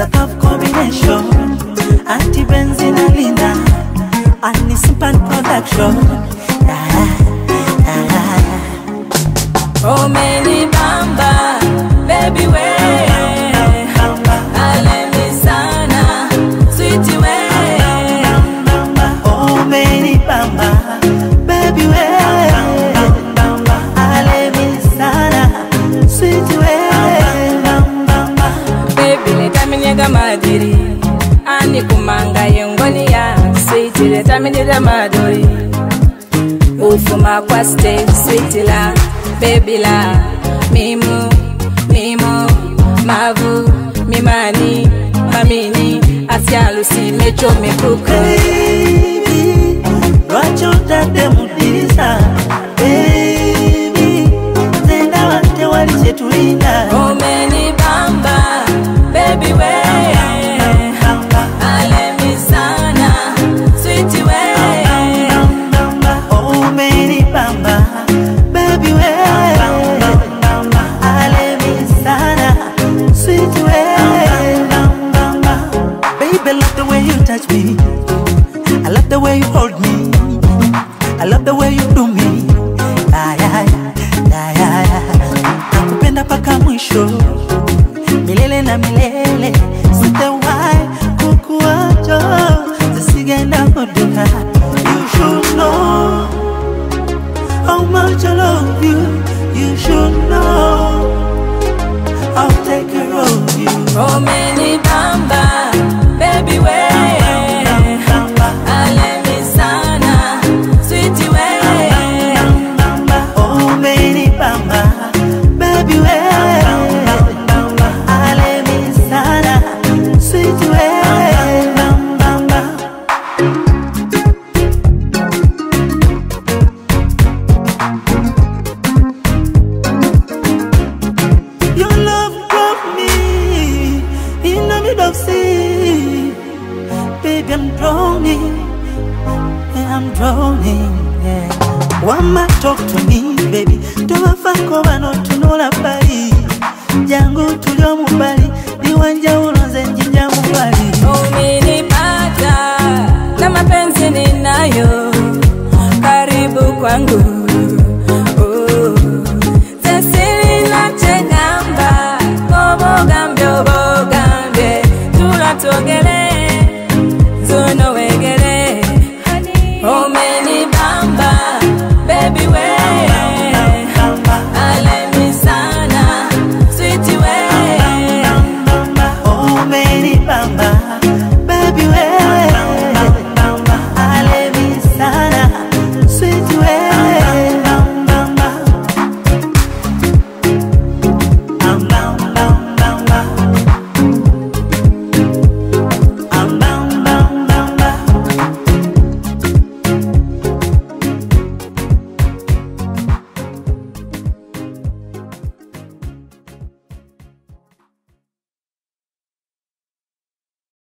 a tough combination. Anti-benzene and Linda, and Nissan production. Oh, many bamba, baby way. Alemi sana, sweetie way. Oh, many bamba, baby way. Alemi sana, sweetie way. Baby, leta minyega madiri, ani kumanga yengoni ya. Sweetie, leta minyega madori. Ufuma kwa stay, sweetie la. Baby la, mimu, mavu, mimani, mamini, asialusi, mecho, mekuku. Baby, wacho tate mudisa. Baby, zenda wate wali chetuina. Oh, many bamba, baby way. Alemi sana, sweetie way. Oh, many bamba, baby way. Alemi sana, sweet way. Baby, I love the way you touch me. I love the way you hold me. I love the way you do me. Nakupenda paka mwisho, milele na milele. Sitawahi kukuacha, zisigenda kuduka. You should know how much I love you. You should know I'll take care of you. Oh, many bamba, baby way. Alemi sana, sweetie way. Oh, many bamba, baby way. Alemi sana, sweet way. Your love brought me in the middle of sea. Baby, I'm drowning. Yeah, I'm drowning. Yeah. Wama talk to me, baby. Tubafako bano tunola bali. Jangu tulio mubali. Niwanja uloze njinja mubali. Umenipata na mapenzi ninayo, karibu kwangu.